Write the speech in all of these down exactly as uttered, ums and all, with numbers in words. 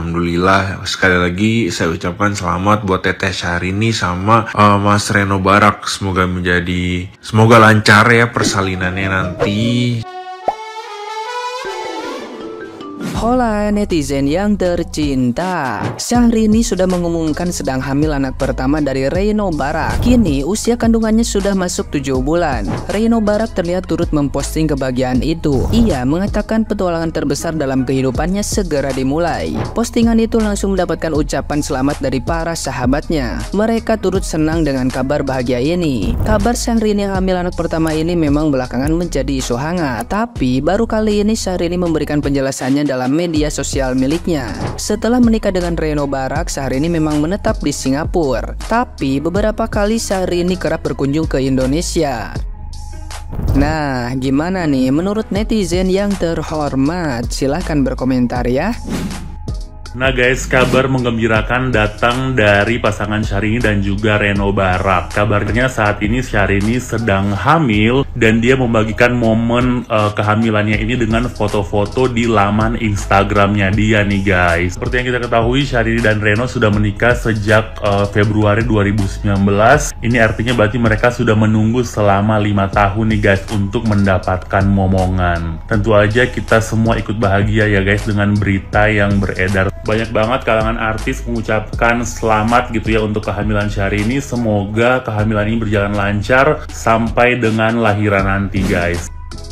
Alhamdulillah, sekali lagi saya ucapkan selamat buat Teteh Syahrini sama uh, Mas Reno Barak. Semoga menjadi, semoga lancar ya persalinannya nanti. Hola netizen yang tercinta, Syahrini sudah mengumumkan sedang hamil anak pertama dari Reno Barak. Kini usia kandungannya sudah masuk tujuh bulan. Reno Barak terlihat turut memposting kebahagiaan itu. Ia mengatakan petualangan terbesar dalam kehidupannya segera dimulai. Postingan itu langsung mendapatkan ucapan selamat dari para sahabatnya. Mereka turut senang dengan kabar bahagia ini. Kabar Syahrini hamil anak pertama ini memang belakangan menjadi isu hangat, tapi baru kali ini Syahrini memberikan penjelasannya dalam media sosial miliknya. Setelah menikah dengan Reno Barak, Syahrini memang menetap di Singapura. Tapi beberapa kali Syahrini kerap berkunjung ke Indonesia. Nah, gimana nih menurut netizen yang terhormat? Silahkan berkomentar ya. Nah guys, kabar menggembirakan datang dari pasangan Syahrini dan juga Reno Barak. Kabarnya saat ini Syahrini sedang hamil dan dia membagikan momen uh, kehamilannya ini dengan foto-foto di laman Instagramnya dia nih guys. Seperti yang kita ketahui, Syahrini dan Reno sudah menikah sejak uh, Februari dua ribu sembilan belas. Ini artinya berarti mereka sudah menunggu selama lima tahun nih guys untuk mendapatkan momongan. Tentu aja kita semua ikut bahagia ya guys dengan berita yang beredar. Banyak banget kalangan artis mengucapkan selamat gitu ya untuk kehamilan Syahrini. Semoga kehamilan ini berjalan lancar sampai dengan lahiran nanti guys.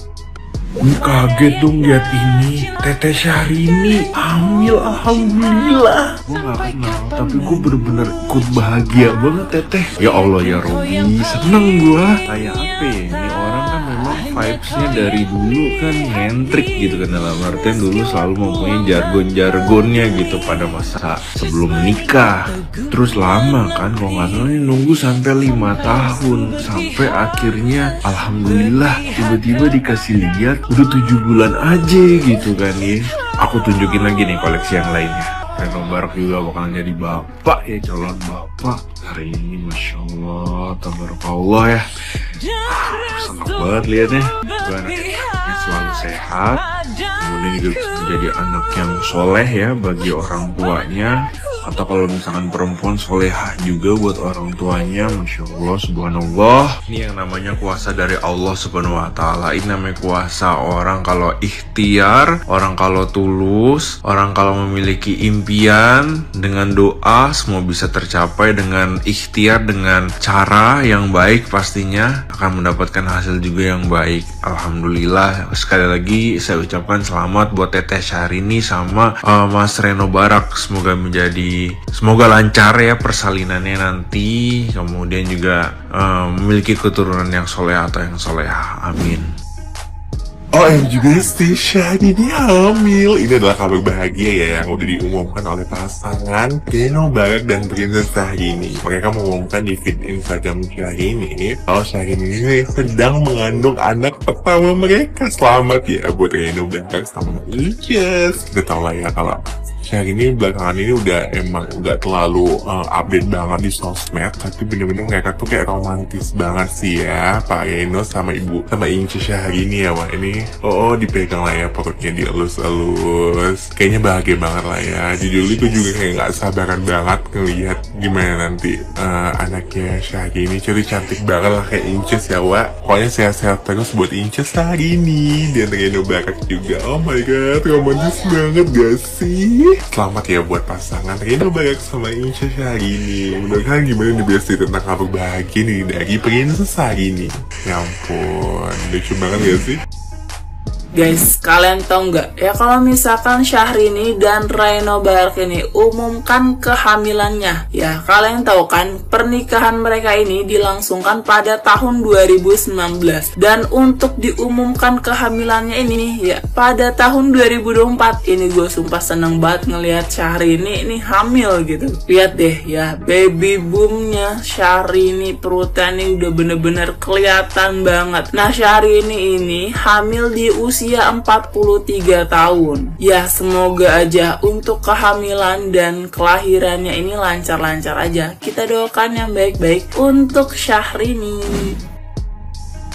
Gue kaget dong lihat ini, Teteh Syahrini hamil, alhamdulillah. Gue gak kenal, tapi gue bener-bener ikut bahagia banget Teteh. Ya Allah ya Robi, seneng gue. Kayak apa ya, ini orang kan memang vibesnya dari dulu kan nyentrik gitu kan, dalam artian dulu selalu mempunyai jargon-jargonnya gitu pada masa sebelum menikah. Terus lama kan, kalau nggak salah ini nunggu sampai lima tahun, sampai akhirnya alhamdulillah tiba-tiba dikasih lihat udah tujuh bulan aja gitu kan ya. Aku tunjukin lagi nih koleksi yang lainnya. Reno Barak juga bakalan jadi bapak ya, calon bapak hari ini, masya Allah, tabarakallah ya. Senang banget liatnya. Gue anaknya selalu sehat, kemudian juga bisa menjadi anak yang soleh ya bagi orang tuanya. Atau kalau misalkan perempuan solehah juga buat orang tuanya, masya Allah, subhanallah. Ini yang namanya kuasa dari Allah subhanahu wa ta'ala. Ini namanya kuasa orang kalau ikhtiar, orang kalau tulus, orang kalau memiliki impian, dengan doa semua bisa tercapai. Dengan ikhtiar, dengan cara yang baik pastinya akan mendapatkan hasil juga yang baik. Alhamdulillah, sekali lagi saya ucapkan selamat buat Teteh Syahrini sama uh, Mas Reno Barak. Semoga menjadi, semoga lancar ya persalinannya nanti, kemudian juga um, memiliki keturunan yang soleh atau yang soleha, amin. O M G Besti, Syahrini hamil. Ini adalah kabar bahagia ya yang udah diumumkan oleh pasangan Reno Barak dan Princess Syahrini. Mereka mengumumkan di feed Instagram Syahrini kalau Syahrini ini sedang mengandung anak pertama mereka. Selamat ya buat Reno Barak sama Inces. Kita tahu lah ya kalau Syahrini belakangan ini udah emang udah terlalu uh, update banget di sosmed, tapi bener-bener mereka tuh kayak romantis banget sih ya, Pak Reno sama ibu sama Ince Syahrini ya. Wah ini oh, oh dipegang lah ya perutnya, dielus-elus, kayaknya bahagia banget lah ya. Jujur itu juga kayak nggak sabaran banget ngelihat gimana nanti uh, anaknya Syahrini. Jadi cantik banget lah kayak Inces ya Wak. Pokoknya sehat-sehat terus buat Inces Syahrini dan Reno Barak juga. Oh my god, romantis banget gak sih? Selamat ya buat pasangan Reno Barak sama Inces Syahrini. Mudah-mudahan gimana nih Besti tentang kabar bahagia nih dari Princess Syahrini. Ya ampun, lucu banget gak sih? Guys, kalian tahu nggak ya kalau misalkan Syahrini dan Reno Barak ini umumkan kehamilannya, ya kalian tahu kan pernikahan mereka ini dilangsungkan pada tahun dua ribu sembilan belas dan untuk diumumkan kehamilannya ini ya pada tahun dua ribu dua puluh empat. Ini gue sumpah seneng banget ngelihat Syahrini ini hamil gitu. Lihat deh ya, baby boomnya Syahrini, perutnya ini udah bener-bener kelihatan banget. Nah Syahrini ini hamil di usia usia empat puluh tiga tahun. Ya semoga aja untuk kehamilan dan kelahirannya ini lancar-lancar aja. Kita doakan yang baik-baik untuk Syahrini.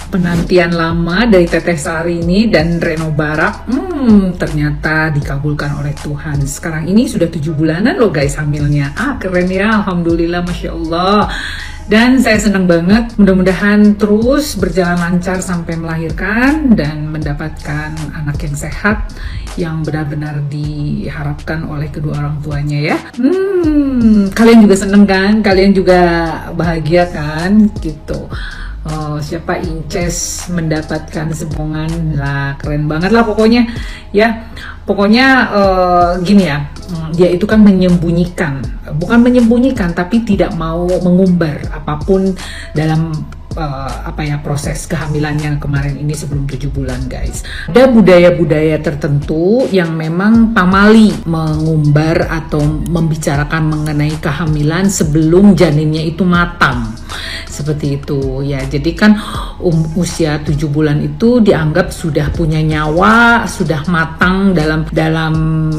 penantian lama dari Teteh Syahrini dan Reno Barak, hmm, ternyata dikabulkan oleh Tuhan. Sekarang ini sudah tujuh bulanan loh guys hamilnya. Ah, keren ya, alhamdulillah, masya Allah. Dan saya senang banget, mudah-mudahan terus berjalan lancar sampai melahirkan dan mendapatkan anak yang sehat, yang benar-benar diharapkan oleh kedua orang tuanya ya. Hmm, kalian juga seneng kan? Kalian juga bahagia kan? Gitu. Oh, siapa Inces mendapatkan sembongan lah, keren banget lah pokoknya ya. Pokoknya uh, gini ya, dia itu kan menyembunyikan, bukan menyembunyikan tapi tidak mau mengumbar apapun dalam uh, apa ya proses kehamilannya kemarin ini sebelum tujuh bulan guys. Ada budaya-budaya tertentu yang memang pamali mengumbar atau membicarakan mengenai kehamilan sebelum janinnya itu matang. Seperti itu ya, jadi kan um, usia tujuh bulan itu dianggap sudah punya nyawa, sudah matang dalam dalam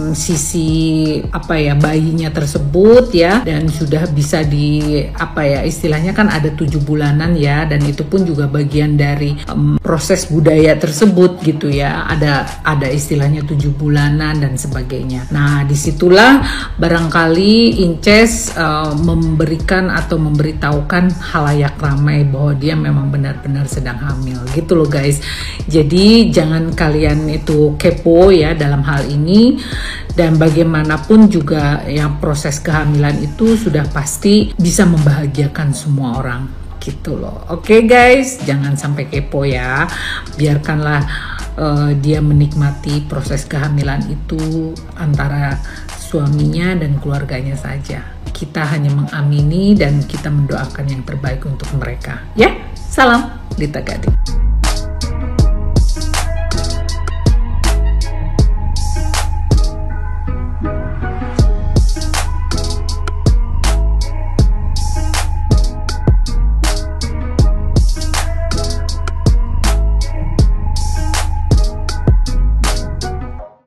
sisi apa ya bayinya tersebut ya, dan sudah bisa di apa ya istilahnya kan ada tujuh bulanan ya, dan itu pun juga bagian dari um, proses budaya tersebut gitu ya, ada ada istilahnya tujuh bulanan dan sebagainya. Nah disitulah barangkali Inces uh, memberikan atau memberitahukan halayak ramai bahwa dia memang benar-benar sedang hamil gitu loh guys. Jadi jangan kalian itu kepo ya dalam hal ini, dan bagaimanapun juga yang proses kehamilan itu sudah pasti bisa membahagiakan semua orang gitu loh. Oke guys, jangan sampai kepo ya, biarkanlah uh, dia menikmati proses kehamilan itu antara suaminya dan keluarganya saja. Kita hanya mengamini dan kita mendoakan yang terbaik untuk mereka. Ya, salam Dita Gading.